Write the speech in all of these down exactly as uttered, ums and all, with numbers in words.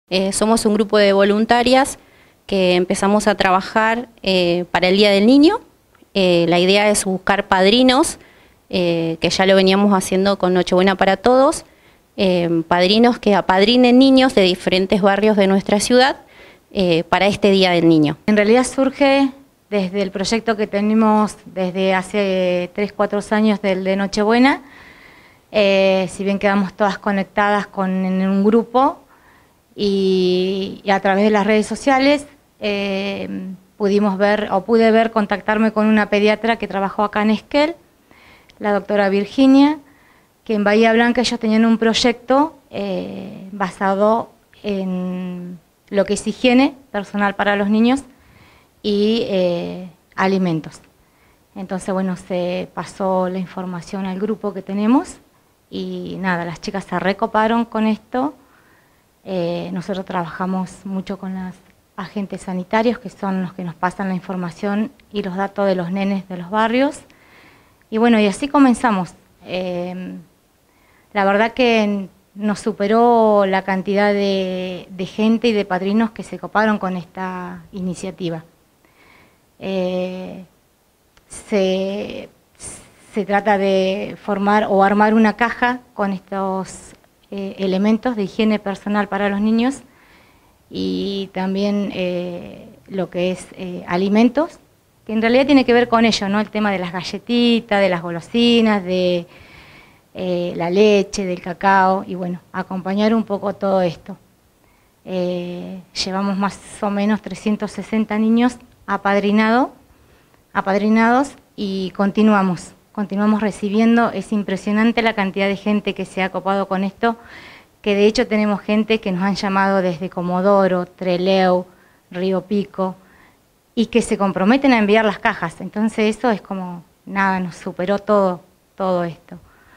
Eh, somos un grupo de voluntarias que empezamos a trabajar eh, para el Día del Niño. Eh, la idea es buscar padrinos, eh, que ya lo veníamos haciendo con Nochebuena para Todos, eh, padrinos que apadrinen niños de diferentes barrios de nuestra ciudad eh, para este Día del Niño. En realidad surge desde el proyecto que tenemos desde hace tres, cuatro años del de Nochebuena. Eh, si bien quedamos todas conectadas con, en un grupo y, y a través de las redes sociales, eh, pudimos ver, o pude ver, contactarme con una pediatra que trabajó acá en Esquel, la doctora Virginia, que en Bahía Blanca ellos tenían un proyecto eh, basado en lo que es higiene personal para los niños y eh, alimentos. Entonces, bueno, se pasó la información al grupo que tenemos y nada, las chicas se recoparon con esto. Eh, nosotros trabajamos mucho con las agentes sanitarios, que son los que nos pasan la información y los datos de los nenes de los barrios. Y bueno, y así comenzamos. Eh, la verdad que nos superó la cantidad de, de gente y de padrinos que se coparon con esta iniciativa. Eh, se, se trata de formar o armar una caja con estos eh, elementos de higiene personal para los niños y también eh, lo que es eh, alimentos, que en realidad tiene que ver con ello, ¿no? El tema de las galletitas, de las golosinas, de eh, la leche, del cacao, y bueno, acompañar un poco todo esto. Eh, llevamos más o menos trescientos sesenta niños apadrinado, apadrinados y continuamos, continuamos recibiendo. Es impresionante la cantidad de gente que se ha copado con esto, que de hecho tenemos gente que nos han llamado desde Comodoro, Trelew, Río Pico, y que se comprometen a enviar las cajas. Entonces eso es como, nada, nos superó todo, todo esto.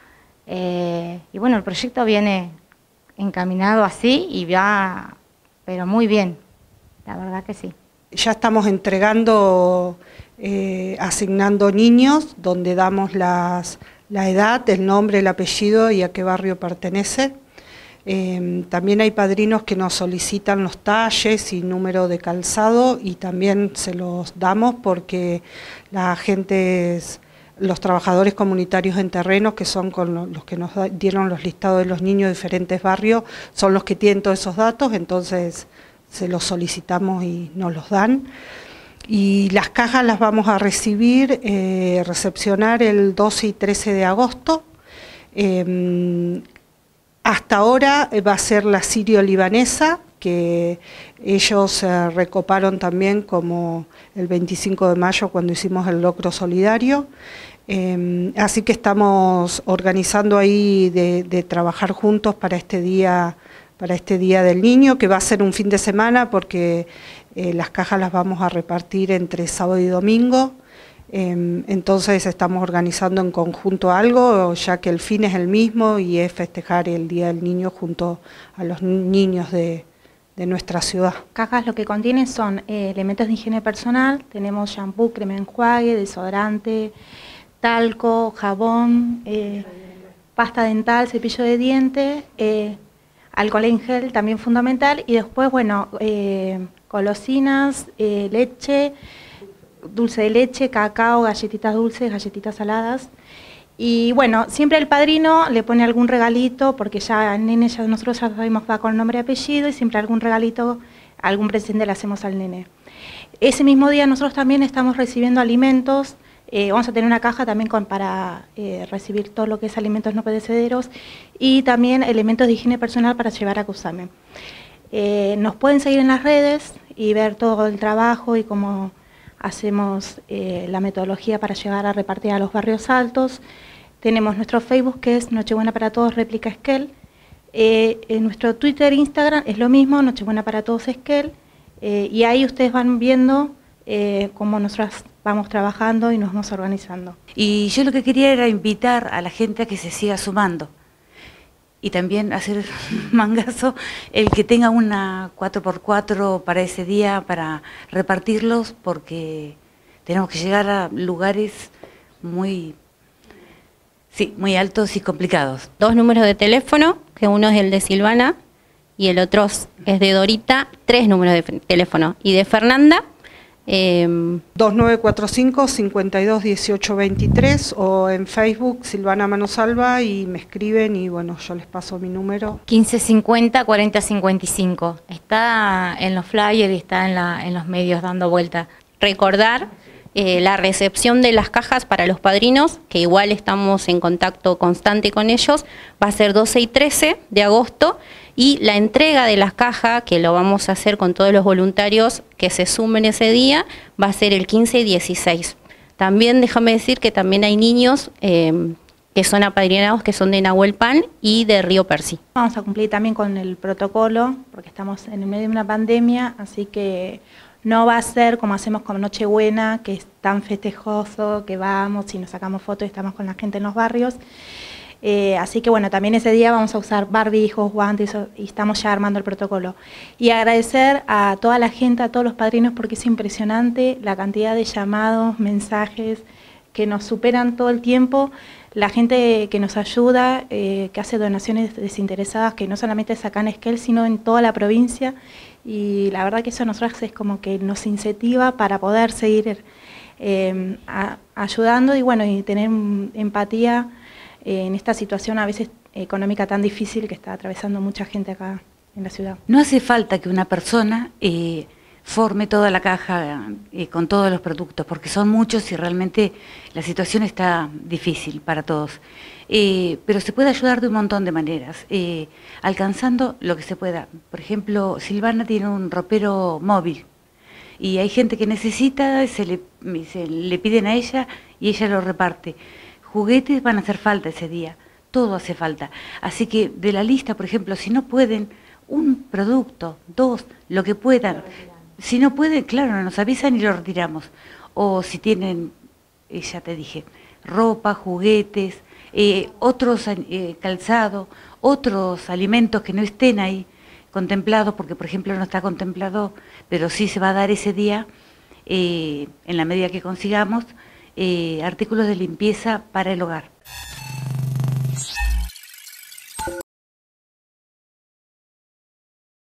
Eh, y bueno, el proyecto viene encaminado así y va, pero muy bien, la verdad que sí. Ya estamos entregando, eh, asignando niños, donde damos las, la edad, el nombre, el apellido y a qué barrio pertenece. Eh, también hay padrinos que nos solicitan los talles y número de calzado y también se los damos porque la agentes, los trabajadores comunitarios en terrenos, que son con los que nos dieron los listados de los niños de diferentes barrios, son los que tienen todos esos datos, entonces se los solicitamos y nos los dan. Y las cajas las vamos a recibir, eh, recepcionar el doce y trece de agosto. Eh, hasta ahora va a ser la sirio-libanesa, que ellos se eh, recoparon también como el veinticinco de mayo cuando hicimos el locro solidario. Eh, así que estamos organizando ahí de, de trabajar juntos para este día, para este Día del Niño, que va a ser un fin de semana porque eh, las cajas las vamos a repartir entre sábado y domingo. Eh, entonces estamos organizando en conjunto algo, ya que el fin es el mismo y es festejar el Día del Niño junto a los niños de, de nuestra ciudad. Cajas lo que contienen son eh, elementos de higiene personal, tenemos shampoo, crema enjuague, desodorante, talco, jabón, eh, pasta dental, cepillo de dientes, eh, alcohol en gel también fundamental, y después, bueno, eh, golosinas, eh, leche, dulce de leche, cacao, galletitas dulces, galletitas saladas. Y bueno, siempre el padrino le pone algún regalito, porque ya el nene, ya nosotros ya sabemos que va con nombre y apellido, y siempre algún regalito, algún presente le hacemos al nene. Ese mismo día nosotros también estamos recibiendo alimentos. Eh, vamos a tener una caja también con, para eh, recibir todo lo que es alimentos no perecederos y también elementos de higiene personal para llevar a Cusamen. Eh, nos pueden seguir en las redes y ver todo el trabajo y cómo hacemos eh, la metodología para llegar a repartir a los barrios altos. Tenemos nuestro Facebook, que es Nochebuena para Todos, réplica Esquel. Eh, en nuestro Twitter e Instagram es lo mismo, Nochebuena para Todos Esquel. Eh, y ahí ustedes van viendo eh, cómo nosotras vamos trabajando y nos vamos organizando. Y yo lo que quería era invitar a la gente a que se siga sumando. Y también hacer mangazo el que tenga una cuatro por cuatro para ese día, para repartirlos, porque tenemos que llegar a lugares muy, sí, muy altos y complicados. Dos números de teléfono, que uno es el de Silvana, y el otro es de Dorita, tres números de teléfono. Y de Fernanda, eh, dos nueve cuatro cinco, cinco dos uno ocho dos tres o en Facebook Silvana Manosalva y me escriben y bueno, yo les paso mi número. quince cincuenta, cuarenta cincuenta y cinco. Está en los flyers y está en, la, en los medios dando vuelta. Recordar eh, la recepción de las cajas para los padrinos, que igual estamos en contacto constante con ellos, va a ser doce y trece de agosto, y la entrega de las cajas, que lo vamos a hacer con todos los voluntarios que se sumen ese día, va a ser el quince y dieciséis. También déjame decir que también hay niños eh, que son apadrinados, que son de Nahuelpan y de Río Percí. Vamos a cumplir también con el protocolo, porque estamos en el medio de una pandemia, así que no va a ser como hacemos con Nochebuena, que es tan festejoso, que vamos y nos sacamos fotos y estamos con la gente en los barrios. Eh, así que bueno, también ese día vamos a usar barbijos, guantes y estamos ya armando el protocolo. Y agradecer a toda la gente, a todos los padrinos, porque es impresionante la cantidad de llamados, mensajes que nos superan todo el tiempo. La gente que nos ayuda, eh, que hace donaciones desinteresadas, que no solamente es acá en Esquel, sino en toda la provincia. Y la verdad que eso a nosotros es como que nos incentiva para poder seguir eh, a, ayudando y bueno, y tener empatía eh, en esta situación a veces económica tan difícil que está atravesando mucha gente acá en la ciudad. No hace falta que una persona eh, forme toda la caja eh, con todos los productos, porque son muchos y realmente la situación está difícil para todos. Eh, pero se puede ayudar de un montón de maneras, eh, alcanzando lo que se pueda. Por ejemplo, Silvana tiene un ropero móvil y hay gente que necesita, se le, se le piden a ella y ella lo reparte. Juguetes van a hacer falta ese día, todo hace falta. Así que de la lista, por ejemplo, si no pueden, un producto, dos, lo que puedan. Si no pueden, claro, nos avisan y lo retiramos. O si tienen, eh, ya te dije, ropa, juguetes, eh, otros eh, calzado, otros alimentos que no estén ahí contemplados, porque por ejemplo no está contemplado, pero sí se va a dar ese día, eh, en la medida que consigamos, eh, artículos de limpieza para el hogar.